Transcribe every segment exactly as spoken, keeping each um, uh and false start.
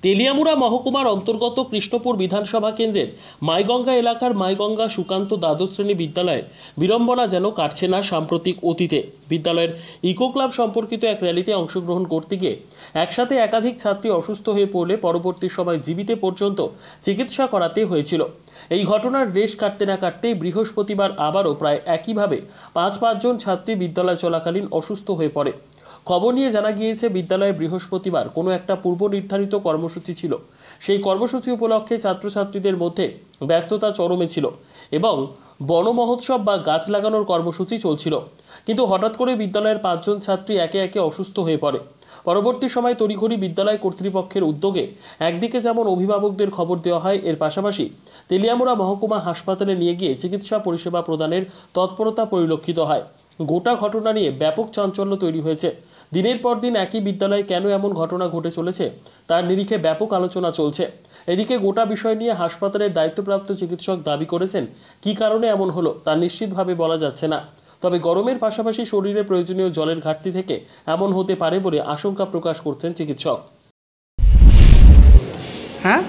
তেলিয়ামুড়া মহকুমার অন্তর্গত কৃষ্ণপুর বিধানসভা কেন্দ্রের মাইগঙ্গা এলাকার মাইগঙ্গা সুকান্ত দ্বাদশ শ্রেণী বিদ্যালয়ে বিড়ম্বনা যেন কাটছে না সাম্প্রতিক অতীতে। বিদ্যালয়ের ইকো ক্লাব সম্পর্কিত এক র্যালিতে অংশগ্রহণ করতে গিয়ে একসাথে একাধিক ছাত্রী অসুস্থ হয়ে পড়লে পরবর্তী সময় জীবিতে পর্যন্ত চিকিৎসা করাতে হয়েছিল। এই ঘটনার রেশ কাটতে না কাটতেই বৃহস্পতিবার আবারও প্রায় একইভাবে পাঁচ পাঁচজন ছাত্রী বিদ্যালয় চলাকালীন অসুস্থ হয়ে পড়ে। খবর নিয়ে জানা গিয়েছে বিদ্যালয়ে বৃহস্পতিবার কোনো একটা পূর্ব নির্ধারিত কর্মসূচি ছিল। সেই কর্মসূচি উপলক্ষে ছাত্রছাত্রীদের মধ্যে ব্যস্ততা চরমে ছিল এবং বন মহোৎসব বা গাছ লাগানোর কর্মসূচি চলছিল। কিন্তু হঠাৎ করে বিদ্যালয়ের পাঁচজন ছাত্রী একে একে অসুস্থ হয়ে পড়ে। পরবর্তী সময় তড়িঘড়ি বিদ্যালয় কর্তৃপক্ষের উদ্যোগে একদিকে যেমন অভিভাবকদের খবর দেওয়া হয়, এর পাশাপাশি তেলিয়ামুড়া মহকুমা হাসপাতালে নিয়ে গিয়ে চিকিৎসা পরিষেবা প্রদানের তৎপরতা পরিলক্ষিত হয়। গোটা ঘটনা নিয়ে ব্যাপক চাঞ্চল্য তৈরি হয়েছে। দিনের পর দিন একই বিদ্যালয়ে কেন এমন ঘটনা ঘটে চলেছে তার নিরিখে ব্যাপক আলোচনা চলছে। এদিকে গোটা বিষয় নিয়ে হাসপাতালের দায়িত্বপ্রাপ্ত চিকিৎসক দাবি করেছেন কী কারণে এমন হলো তা নিশ্চিতভাবে বলা যাচ্ছে না। তবে গরমের পাশাপাশি শরীরে প্রয়োজনীয় জলের ঘাটতি থেকে এমন হতে পারে বলে আশঙ্কা প্রকাশ করছেন চিকিৎসক। হ্যাঁ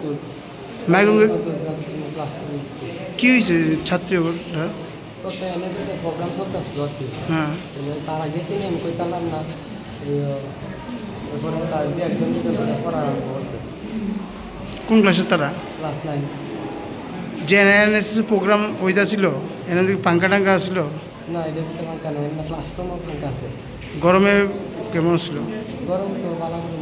কি হয়েছে ছাত্রী? প্রোগ্রাম চলতেছিল আর কি। হ্যাঁ তারা গেছি আমি কইতাম না, এরপরে তার দু একজন পড়া আরম্ভ করতে। কোন ক্লাসে তারা? Class nine. যে এনএনএসএস প্রোগ্রাম ওইটা ছিল, এখান থেকে পাঙ্কা টাঙ্কা ছিল না, এটা ভিতরে পাঙ্কা নেই, না ক্লাসরুমও পাঙ্কা আছে। গরমে কেমন ছিল? গরম তো ভালো করে।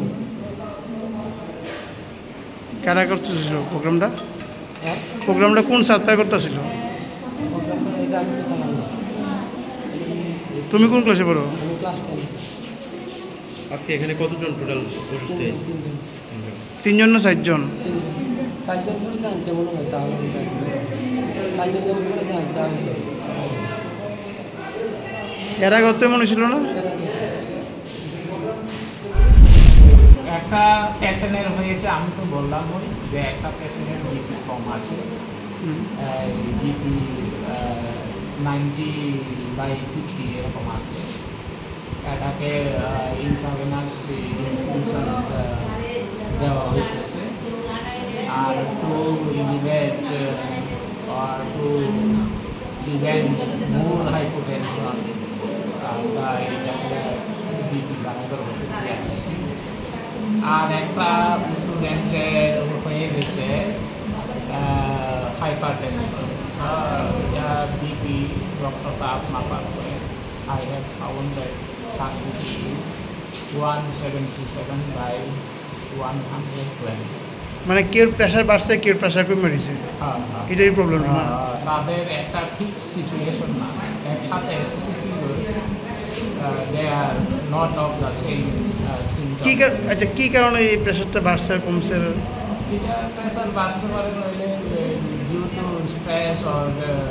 কারা করতেছিল প্রোগ্রামটা? হ্যাঁ প্রোগ্রামটা কোন ছাত্র করতেছিল? প্রোগ্রামটা এটা আমি কইতাম না। তুমি কোন ক্লাসে পড়ো? আমি ক্লাস টেন। আজকে এখানে কতজন টোটাল অসুস্থ হয়েছে? তিনজন। তিনজন না চারজন? চারজন করে জানছে মনে হয়, তাহলে চারজন জন করে জানছে আমি। এর আগে হতে মনে ছিল না? একটা পেশেন্টের হয়েছে, আমি তো বললাম ওই যে একটা পেশেন্টের জিপি কম আছে, জিপি নাইনটি বাই ফিফটি এরকম আছে। এটাকে ইন্ট্রাভেনাস ইনফিউশন দেওয়া হইতেছে। আর টু ইলিভেট আর টু প্রিভেন্ট মোর হাইপোটেনশন আমরা এটাকে জিপি বানাবার ওষুধ দিয়ে দিচ্ছি। আর একটা স্টুডেন্টের হয়ে গেছে হাইপার টেনশন, বিপি রক্তচাপ মাপার করে আই হ্যাভ ফাউন্ড দ্যাট তার BP one seventy seven by one hundred twenty. মানে কেউ প্রেশার বাড়ছে, কেউ প্রেশার কমে দিছে, হ্যাঁ হ্যাঁ এটাই প্রবলেম না? তাদের একটা ফিক্স সিচুয়েশন না, একসাথে they are not of the same symptom. কি আচ্ছা কি কারণে এই প্রেশারটা বাড়ছে আর কমছে? এটা প্রেশার বাড়তে পারে নইলে ডিউ টু স্ট্রেস অর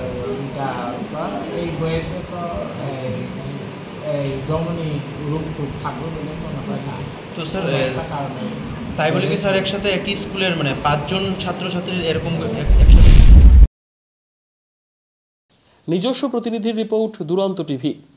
এই বয়সে তো এই দমনিক রূপ টুপ থাকবে বলে মনে হয় না। তো স্যার তাই বলে কি স্যার একসাথে একই স্কুলের মানে পাঁচজন ছাত্রছাত্রীর এরকম একসাথে? নিজস্ব প্রতিনিধির রিপোর্ট, দুরন্ত টিভি।